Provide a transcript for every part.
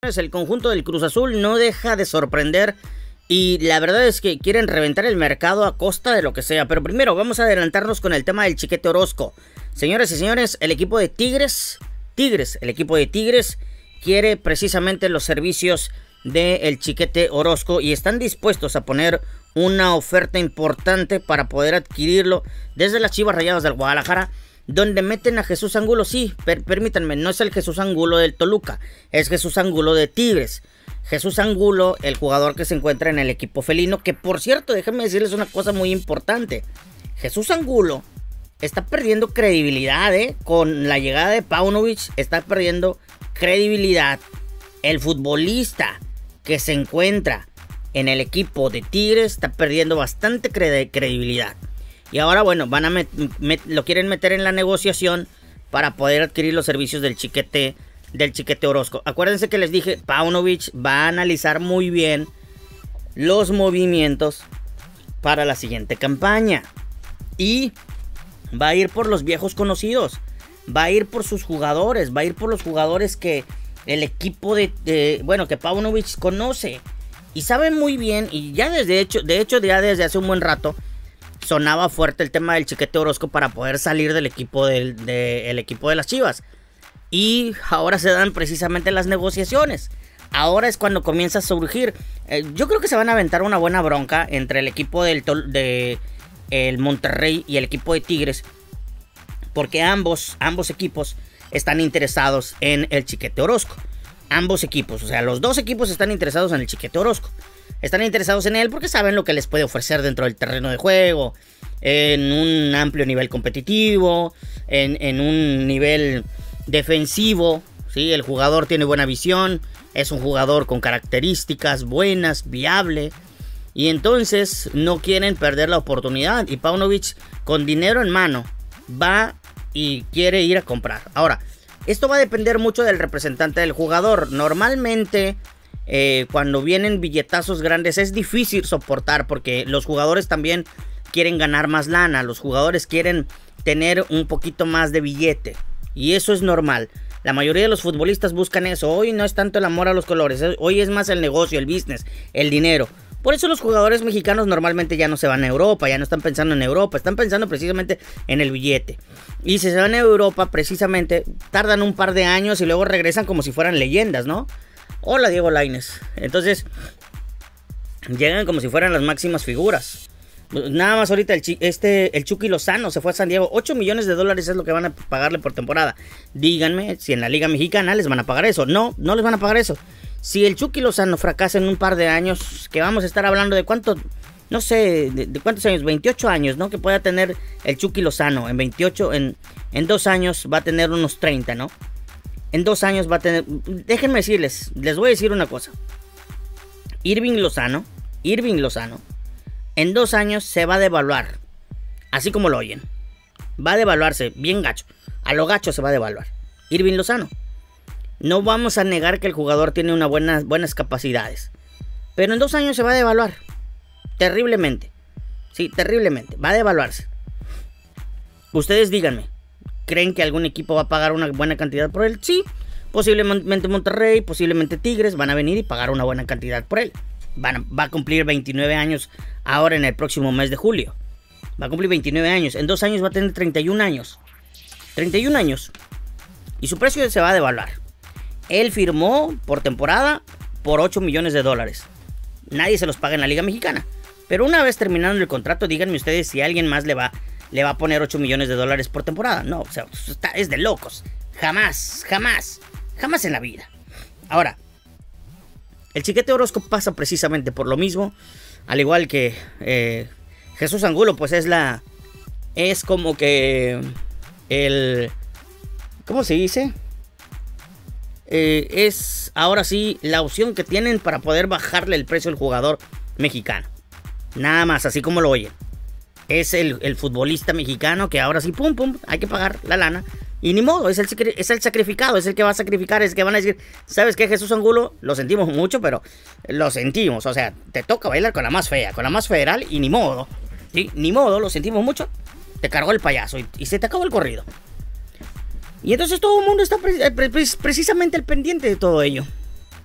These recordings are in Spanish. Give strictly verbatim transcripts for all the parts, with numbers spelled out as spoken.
El conjunto del Cruz Azul no deja de sorprender y la verdad es que quieren reventar el mercado a costa de lo que sea. Pero primero vamos a adelantarnos con el tema del Chiquete Orozco. Señores y señores, el equipo de Tigres, Tigres, el equipo de Tigres quiere precisamente los servicios del Chiquete Orozco y están dispuestos a poner una oferta importante para poder adquirirlo desde las Chivas Rayadas del Guadalajara, donde meten a Jesús Angulo. Sí, per permítanme, no es el Jesús Angulo del Toluca, es Jesús Angulo de Tigres. Jesús Angulo, el jugador que se encuentra en el equipo felino, que por cierto, déjenme decirles una cosa muy importante. Jesús Angulo está perdiendo credibilidad, ¿eh? Con la llegada de Paunovic, está perdiendo credibilidad. El futbolista que se encuentra en el equipo de Tigres está perdiendo bastante cred credibilidad. Y ahora, bueno, van a met met lo quieren meter en la negociación para poder adquirir los servicios del Chiquete, del Chiquete Orozco. Acuérdense que les dije, Paunovic va a analizar muy bien los movimientos para la siguiente campaña. Y va a ir por los viejos conocidos. Va a ir por sus jugadores. Va a ir por los jugadores que el equipo de, de bueno, que Paunovic conoce. Y sabe muy bien, y ya desde hecho, de hecho ya desde hace un buen rato sonaba fuerte el tema del Chiquete Orozco para poder salir del equipo del de, el equipo de las Chivas. Y ahora se dan precisamente las negociaciones. Ahora es cuando comienza a surgir. Eh, yo creo que se van a aventar una buena bronca entre el equipo del de el Monterrey y el equipo de Tigres. Porque ambos, ambos equipos están interesados en el Chiquete Orozco. Ambos equipos, o sea, los dos equipos están interesados en el Chiquete Orozco. Están interesados en él porque saben lo que les puede ofrecer dentro del terreno de juego, en un amplio nivel competitivo, en, en un nivel defensivo, ¿sí? El jugador tiene buena visión, es un jugador con características buenas, viable, y entonces no quieren perder la oportunidad. Y Paunovic, con dinero en mano, va y quiere ir a comprar. Ahora, esto va a depender mucho del representante del jugador. Normalmente, eh, cuando vienen billetazos grandes es difícil soportar porque los jugadores también quieren ganar más lana. Los jugadores quieren tener un poquito más de billete. Y eso es normal. La mayoría de los futbolistas buscan eso. Hoy no es tanto el amor a los colores. Hoy es más el negocio, el business, el dinero. Por eso los jugadores mexicanos normalmente ya no se van a Europa, ya no están pensando en Europa, están pensando precisamente en el billete. Y si se van a Europa, precisamente, tardan un par de años y luego regresan como si fueran leyendas, ¿no? Hola, Diego Lainez. Entonces, llegan como si fueran las máximas figuras. Nada más ahorita el, este, el Chucky Lozano se fue a San Diego. ocho millones de dólares es lo que van a pagarle por temporada. Díganme si en la Liga Mexicana les van a pagar eso. No, no les van a pagar eso. Si el Chucky Lozano fracasa en un par de años, que vamos a estar hablando de cuánto, no sé, de, de cuántos años, veintiocho años, ¿no? Que pueda tener el Chucky Lozano. En veintiocho, en, en dos años va a tener unos treinta, ¿no? En dos años va a tener, déjenme decirles, les voy a decir una cosa. Irving Lozano, Irving Lozano, en dos años se va a devaluar. Así como lo oyen. Va a devaluarse, bien gacho. A lo gacho se va a devaluar. Irving Lozano. No vamos a negar que el jugador tiene una buena, buenas capacidades. Pero en dos años se va a devaluar. Terriblemente. Sí, terriblemente. Va a devaluarse. Ustedes díganme. ¿Creen que algún equipo va a pagar una buena cantidad por él? Sí. Posiblemente Monterrey, posiblemente Tigres van a venir y pagar una buena cantidad por él. Van a, va a cumplir veintinueve años ahora en el próximo mes de julio. Va a cumplir veintinueve años. En dos años va a tener treinta y un años. treinta y un años. Y su precio se va a devaluar. Él firmó por temporada por ocho millones de dólares. Nadie se los paga en la Liga Mexicana. Pero una vez terminando el contrato, díganme ustedes si alguien más le va, le va a poner ocho millones de dólares por temporada. No, o sea, está, es de locos. Jamás, jamás, jamás en la vida. Ahora, el Chiquete Orozco pasa precisamente por lo mismo. Al igual que eh, Jesús Angulo, pues es la... Es como que... El... ¿Cómo se dice? Eh, es ahora sí la opción que tienen para poder bajarle el precio al jugador mexicano. Nada más, así como lo oyen. Es el, el futbolista mexicano que ahora sí, pum, pum, hay que pagar la lana. Y ni modo, es el, es el sacrificado, es el que va a sacrificar, es el que van a decir, ¿sabes qué, Jesús Angulo? Lo sentimos mucho, pero lo sentimos. O sea, te toca bailar con la más fea, con la más federal y ni modo. ¿Sí? Ni modo, lo sentimos mucho. Te cargó el payaso y, y se te acabó el corrido. Y entonces todo el mundo está pre pre precisamente al pendiente de todo ello.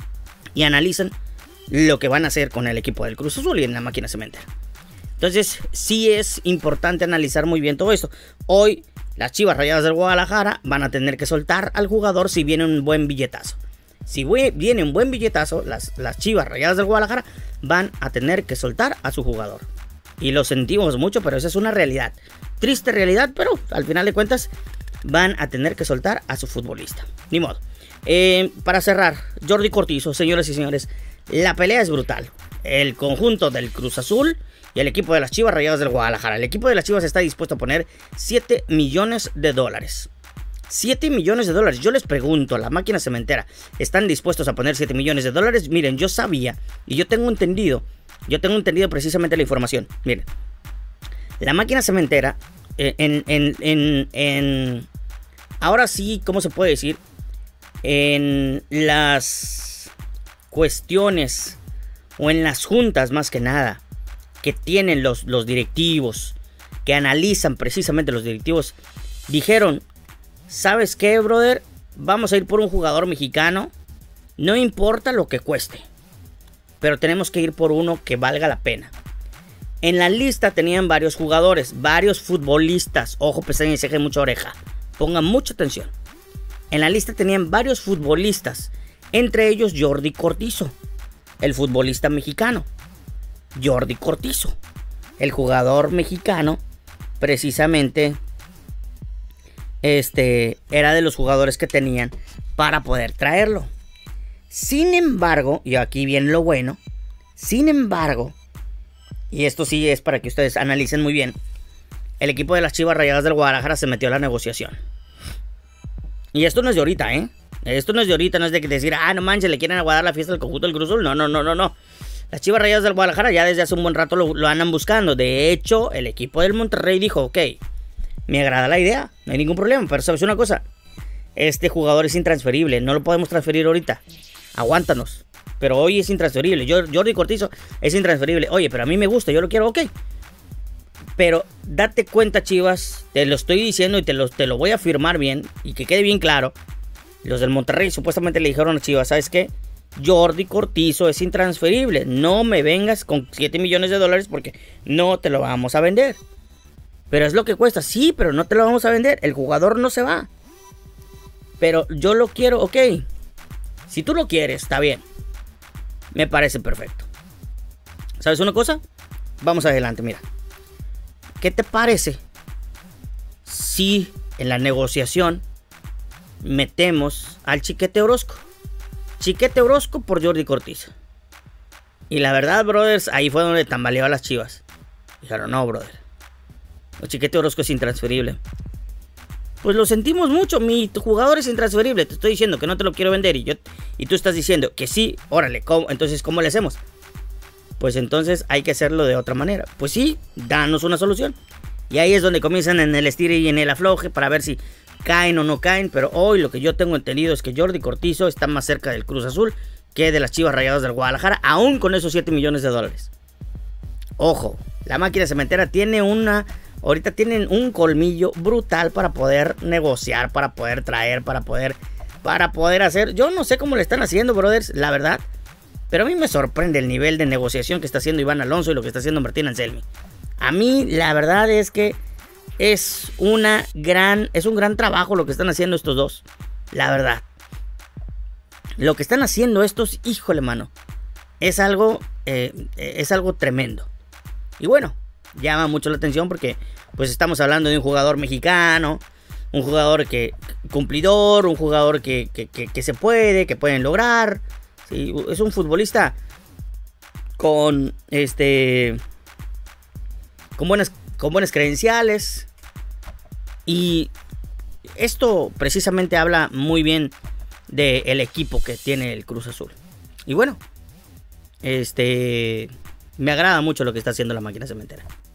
y analizan lo que van a hacer con el equipo del Cruz Azul y en la máquina cementera. Entonces sí es importante analizar muy bien todo esto. Hoy las Chivas Rayadas del Guadalajara van a tener que soltar al jugador si viene un buen billetazo. Si viene un buen billetazo, las, las Chivas Rayadas del Guadalajara van a tener que soltar a su jugador. Y lo sentimos mucho, pero esa es una realidad. Triste realidad, pero al final de cuentas van a tener que soltar a su futbolista. Ni modo. Eh, para cerrar, Jordi Cortizo, señoras y señores, la pelea es brutal. El conjunto del Cruz Azul y el equipo de las Chivas Rayadas del Guadalajara. El equipo de las Chivas está dispuesto a poner siete millones de dólares. siete millones de dólares. Yo les pregunto, a la máquina cementera, ¿están dispuestos a poner siete millones de dólares? Miren, yo sabía y yo tengo entendido, yo tengo entendido precisamente la información. Miren, la máquina cementera, eh, en, en, en, en, ahora sí, ¿cómo se puede decir? En las cuestiones o en las juntas más que nada que tienen los, los directivos, que analizan precisamente los directivos, dijeron: ¿sabes qué, brother? Vamos a ir por un jugador mexicano. No importa lo que cueste, pero tenemos que ir por uno que valga la pena. En la lista tenían varios jugadores, varios futbolistas. Ojo, pestaña y ceja y mucha oreja. Pongan mucha atención. En la lista tenían varios futbolistas, entre ellos Jordi Cortizo, el futbolista mexicano. Jordi Cortizo, el jugador mexicano, precisamente, este, era de los jugadores que tenían para poder traerlo. Sin embargo, y aquí viene lo bueno, sin embargo, y esto sí es para que ustedes analicen muy bien, el equipo de las Chivas Rayadas del Guadalajara se metió a la negociación. Y esto no es de ahorita, ¿eh? Esto no es de ahorita, no es de decir, ah, no manches, le quieren aguardar la fiesta del conjunto del Cruz Azul. No, no, no, no, no. Las Chivas Rayadas del Guadalajara ya desde hace un buen rato lo, lo andan buscando. De hecho, el equipo del Monterrey dijo, ok, me agrada la idea, no hay ningún problema, pero ¿sabes una cosa? Este jugador es intransferible, no lo podemos transferir ahorita. Aguántanos. Pero hoy es intransferible. Jordi Cortizo es intransferible. Oye, pero a mí me gusta, yo lo quiero, ok. Pero date cuenta, Chivas, te lo estoy diciendo y te lo, te lo voy a afirmar bien y que quede bien claro. Los del Monterrey supuestamente le dijeron a Chivas, ¿sabes qué? Jordi Cortizo es intransferible. No me vengas con siete millones de dólares porque no te lo vamos a vender. Pero es lo que cuesta. Sí, pero no te lo vamos a vender. El jugador no se va. Pero yo lo quiero, ok. Si tú lo quieres, está bien. Me parece perfecto. ¿Sabes una cosa? Vamos adelante, mira. ¿Qué te parece si en la negociación metemos al Chiquete Orozco? Chiquete Orozco por Jordi Cortizo. Y la verdad, brothers, ahí fue donde tambaleó a las Chivas. Dijeron, no, brother, el Chiquete Orozco es intransferible. Pues lo sentimos mucho, mi jugador es intransferible. Te estoy diciendo que no te lo quiero vender y, yo, y tú estás diciendo que sí, órale, ¿cómo? Entonces, ¿cómo le hacemos? Pues entonces hay que hacerlo de otra manera. Pues sí, danos una solución. Y ahí es donde comienzan en el estire y en el afloje para ver si caen o no caen. Pero hoy lo que yo tengo entendido es que Jordi Cortizo está más cerca del Cruz Azul que de las Chivas Rayadas del Guadalajara, aún con esos siete millones de dólares. Ojo, la máquina cementera tiene una... Ahorita tienen un colmillo brutal para poder negociar, para poder traer, para poder... Para poder hacer... Yo no sé cómo le están haciendo, brothers, la verdad. Pero a mí me sorprende el nivel de negociación que está haciendo Iván Alonso y lo que está haciendo Martín Anselmi. A mí la verdad es que es una gran, es un gran trabajo lo que están haciendo estos dos. La verdad. Lo que están haciendo estos, híjole, mano, es algo, eh, es algo tremendo. Y bueno, llama mucho la atención porque pues estamos hablando de un jugador mexicano, un jugador que cumplidor, un jugador que, que, que, que se puede, que pueden lograr. Sí, es un futbolista con este con buenas con buenas credenciales y esto precisamente habla muy bien del equipo que tiene el Cruz Azul. Y bueno, este me agrada mucho lo que está haciendo la máquina cementera.